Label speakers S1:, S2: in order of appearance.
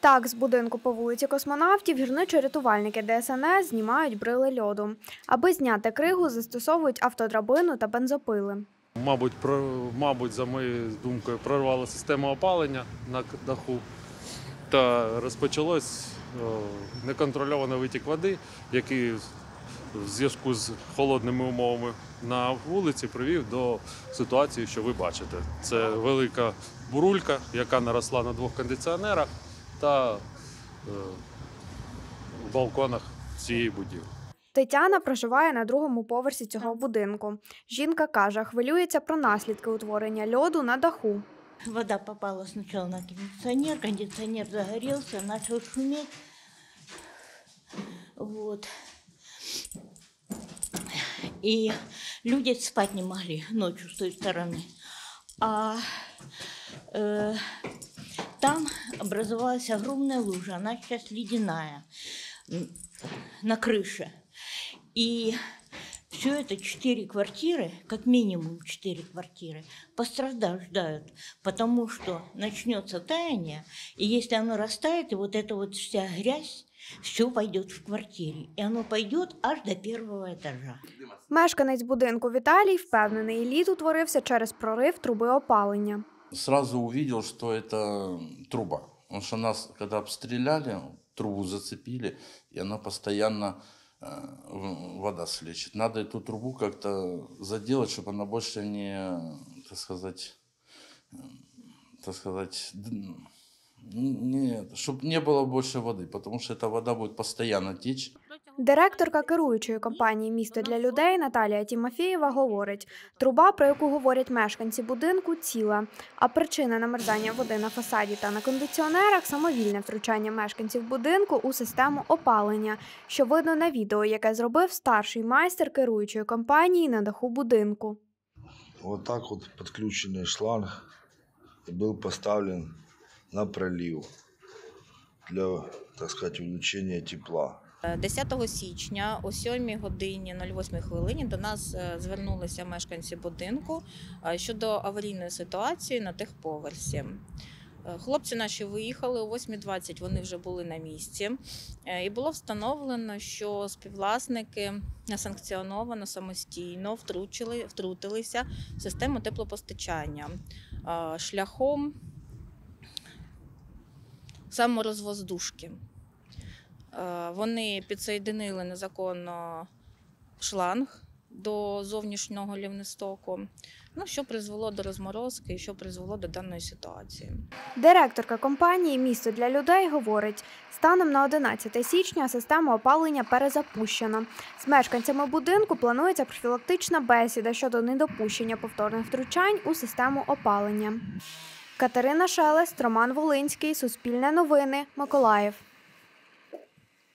S1: Так, з будинку по вулиці Космонавтів гірничо-рятувальники ДСНС знімають брили льоду. Аби зняти кригу, застосовують автодрабину та бензопили.
S2: Мабуть, за моєю думкою, прорвала систему опалення на даху та розпочалось неконтрольований витік води, який в зв'язку з холодними умовами на вулиці привів до ситуації, що ви бачите. Це велика бурулька, яка наросла на двох кондиціонерах та в балконах цієї будівлі.
S1: Тетяна проживає на другому поверсі цього будинку. Жінка каже, хвилюється про наслідки утворення льоду на даху.
S3: Вода попала спочатку на кондиціонер загорівся, почав шуміти. Вот. И люди спать не могли ночью с той стороны. Там образовалась огромная лужа, она сейчас ледяная, на крыше. И все это 4 квартиры, как минимум 4 квартиры, пострадают, потому что начнется таяние, и если оно растает, и вот эта вот вся грязь, все пойдет в квартире, и оно пойдет аж до первого этажа.
S1: Мешканець будинку Віталій впевнений, лід утворився через прорив труби опалення.
S4: Сразу увидел, что это труба, потому что нас, когда обстреляли, трубу зацепили, и она постоянно вода слечет. Надо эту трубу как-то заделать, чтобы она больше не, чтобы не было больше воды, потому что эта вода будет постоянно течь.
S1: Директорка керуючої компанії «Місто для людей» Наталія Тімофєєва говорить, труба, про яку говорять мешканці будинку, ціла, а причина намерзання води на фасаді та на кондиціонерах – самовільне втручання мешканців будинку у систему опалення, що видно на відео, яке зробив старший майстер керуючої компанії на даху будинку.
S5: Вот так вот підключений шланг був поставлений на пролив для, так сказати, увеличення тепла.
S6: 10 січня о 7 годині 08 хвилині до нас звернулися мешканці будинку щодо аварійної ситуації на техповерсі. Хлопці наші виїхали, о 8:20 вони вже були на місці. І було встановлено, що співвласники несанкціоновано, самостійно втрутилися в систему теплопостачання шляхом саморозвоздушки. Вони підсоєдинили незаконно шланг до зовнішнього лівнестоку, що призвело до розморозки і що призвело до даної ситуації.
S1: Директорка компанії «Місто для людей» говорить, станом на 11 січня система опалення перезапущена. З мешканцями будинку планується профілактична бесіда щодо недопущення повторних втручань у систему опалення. Катерина Шелест, Роман Волинський, Суспільне новини, Миколаїв.